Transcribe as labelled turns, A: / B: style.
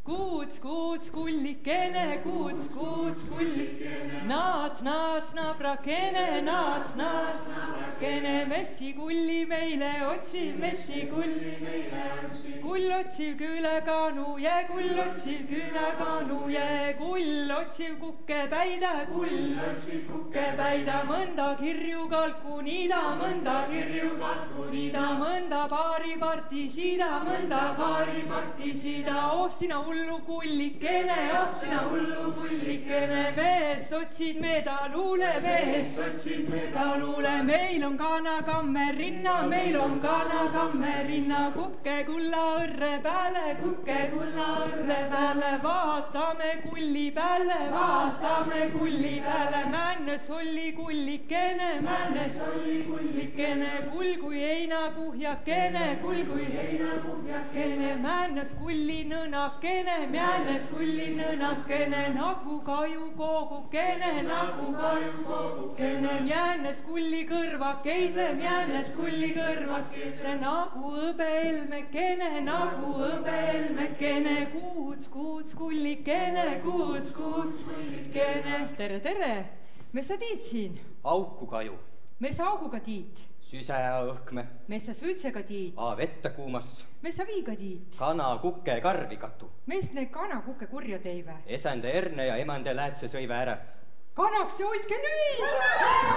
A: kuuts, kullikene, kuuts, kullikene. Naats, nabrakene, naats, nabrakene. Messikulli meile otsiv, messikulli meile otsiv. Kull otsiv küülekanuje, kull otsiv küünekanuje. Kull otsiv kukkepäida, kull otsiv kukkepäida. Mõnda kirju kalku niida, mõnda kirju kalku niida. Mõnda paari partisida, mõnda paari partisida. Oh sina hullu kullikene, oh sina hullu kullikene. Mees otsid medalule, mees otsid medalule. Meil on kana kammerinna, meil on kana kammerinna. Kukke kulla õrre pääle, kukke kulla õrre pääle. Vaatame kulli pääle, vaatame kulli pääle. Männes oli kullikene, männes oli kullikene. Kull kui heinakuhjakene, kull kui heinakuhjakene. Männes kulli nõnakene, männes kulli nõnakene. Nagu kaju koogukene, nagu kaju koogukene. Männes kulli kõrvakeise, männes kulli kõrvakeise. Nagu hõbeelmekene, nagu hõbeelmekene. Kuuts, kullikene, kuuts, kullikene. Tere. Mis sa tiid siin?
B: Auku kaju.
A: Mis sa auguga tiid?
B: Süsea õhkme.
A: Mis sa süütsega tiid?
B: Vette kuumas.
A: Mis sa viiga tiid?
B: Kana, kukke, karvi katu.
A: Mis need kana, kukke kurja teive?
B: Esände erne ja emande läätse sõive ära.
A: Kanaks ja hoidke nüüd!